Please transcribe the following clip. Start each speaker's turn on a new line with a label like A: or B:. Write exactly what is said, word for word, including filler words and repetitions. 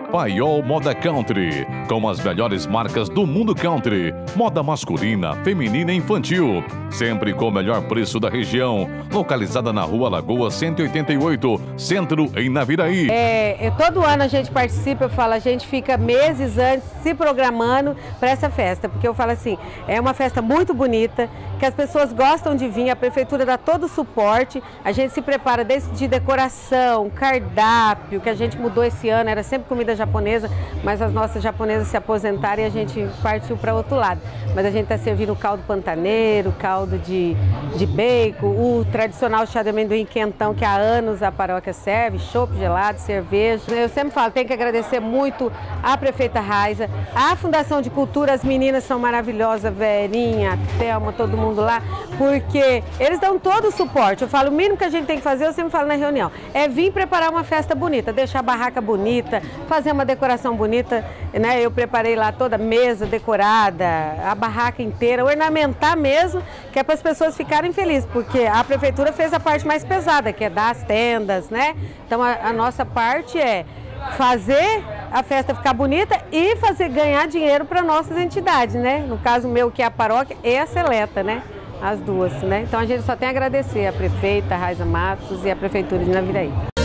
A: Paiol Moda Country, com as melhores marcas do mundo country, moda masculina, feminina e infantil, sempre com o melhor preço da região, localizada na Rua Lagoa cento e oitenta e oito, Centro, em Naviraí.
B: É, é, todo ano a gente participa, eu falo, a gente fica meses antes se programando para essa festa, porque eu falo assim, é uma festa muito bonita, que as pessoas gostam de vir, a prefeitura dá todo o suporte, a gente se prepara desde decoração, cardápio, que a gente mudou esse ano, era sempre comida japonesa, mas as nossas japonesas se aposentaram e a gente partiu para outro lado. Mas a gente está servindo caldo pantaneiro, caldo de, de bacon, o tradicional chá de amendoim quentão que há anos a paróquia serve, chopp gelado, cerveja. Eu sempre falo, tem que agradecer muito à prefeita Raiza, à Fundação de Cultura, as meninas são maravilhosas, Verinha, Thelma, todo mundo lá, porque eles dão todo o suporte. Eu falo, o mínimo que a gente tem que fazer, eu sempre falo na reunião, é vir preparar uma festa bonita, deixar a barraca bonita, fazer uma decoração bonita, né? Eu preparei lá toda a mesa decorada, a barraca inteira, ornamentar mesmo, que é para as pessoas ficarem felizes, porque a prefeitura fez a parte mais pesada, que é dar as tendas, né? Então a, a nossa parte é fazer a festa ficar bonita e fazer ganhar dinheiro para nossas entidades, né? No caso meu, que é a paróquia e a Seleta, né? As duas, né? Então a gente só tem a agradecer a prefeita Raiza Matos e a prefeitura de Naviraí.